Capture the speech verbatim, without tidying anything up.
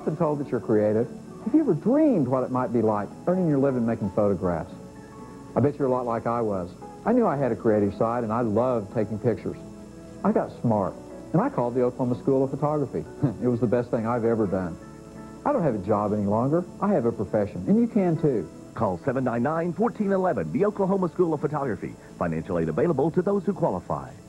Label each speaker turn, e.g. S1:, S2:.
S1: often told that you're creative. Have you ever dreamed what it might be like earning your living making photographs? I bet you're a lot like I was. I knew I had a creative side, and I loved taking pictures. I got smart, and I called the Oklahoma School of Photography. It was the best thing I've ever done. I don't have a job any longer. I have a profession, and you can too.
S2: Call seven nine nine, one four one one, the Oklahoma School of Photography. Financial aid available to those who qualify.